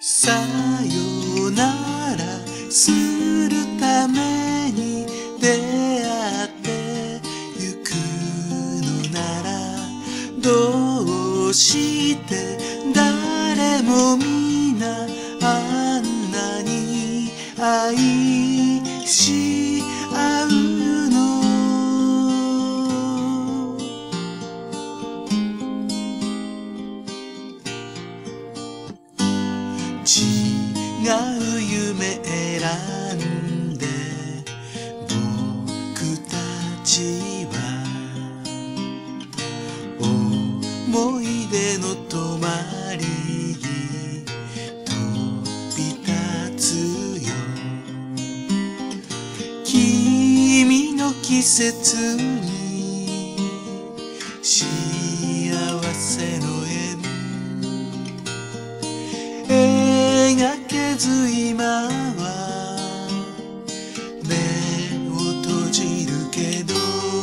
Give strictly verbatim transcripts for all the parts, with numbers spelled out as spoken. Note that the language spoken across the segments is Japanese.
さよならするために出会ってゆくのなら、どうして誰も皆あんなに愛し合うの。違う夢選んで僕たちは思い出の泊まり木飛び立つよ。君の季節に幸せの縁描けず今は目を閉じるけど、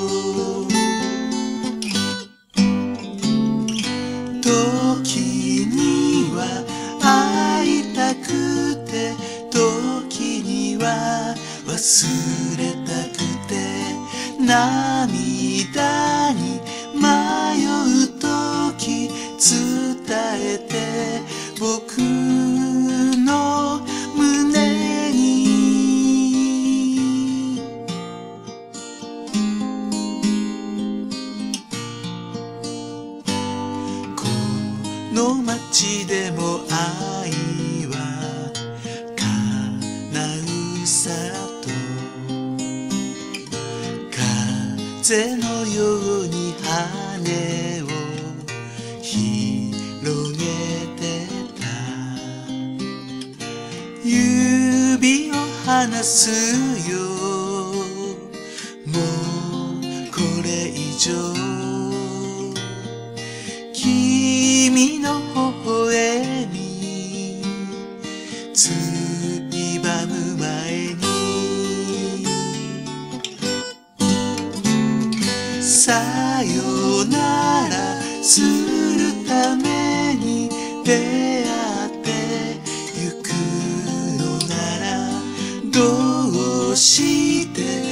時には会いたくて時には忘れたくて、涙に迷う時伝えて僕の胸に。この街でも愛は叶うさと、風のように羽を広げてた。指を離すよ、もうこれ以上君の微笑みついばむ前に、さよならするために出会ってゆくのなら、どうして